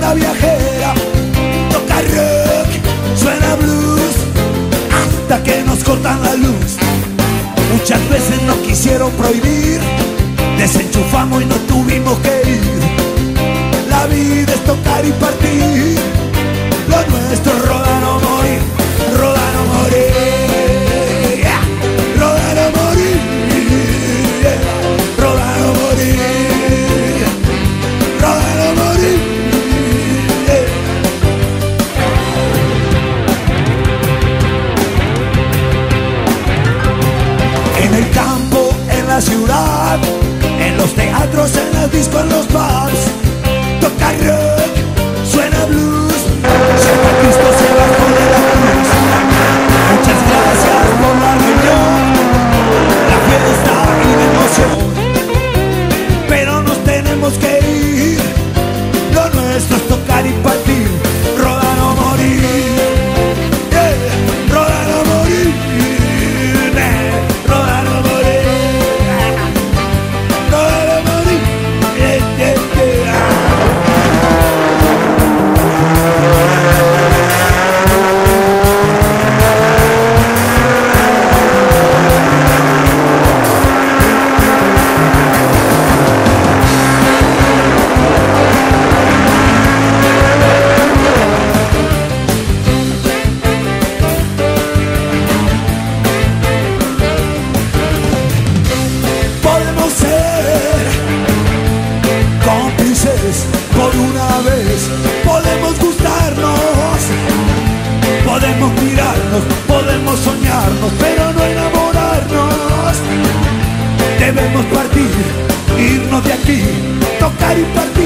la viajera, toca rock, suena blues, hasta que nos cortan la luz. Muchas veces nos quisieron prohibir, desenchufamos y no tuvimos que ir. La vida es tocar y partir, lo nuestro es rodar o morir, rodar o morir, rodar o morir, rodar o morir, rodar o morir. En el campo, en la ciudad, en los teatros, en las discos, en los pubs, toca rock, suena blues, siempre Cristo se bajó de la cruz. Muchas gracias por la reunión, la fiesta y la emoción, pero nos tenemos que ir. Lo nuestro es tocar y partir, rodar o morir, rodar o morir, rodar o morir, rodar o morir, Podemos ser cómplices por una vez, podemos gustarnos, podemos mirarnos, podemos soñarnos, pero no enamorarnos. Debemos partir, irnos de aquí, tocar y partir.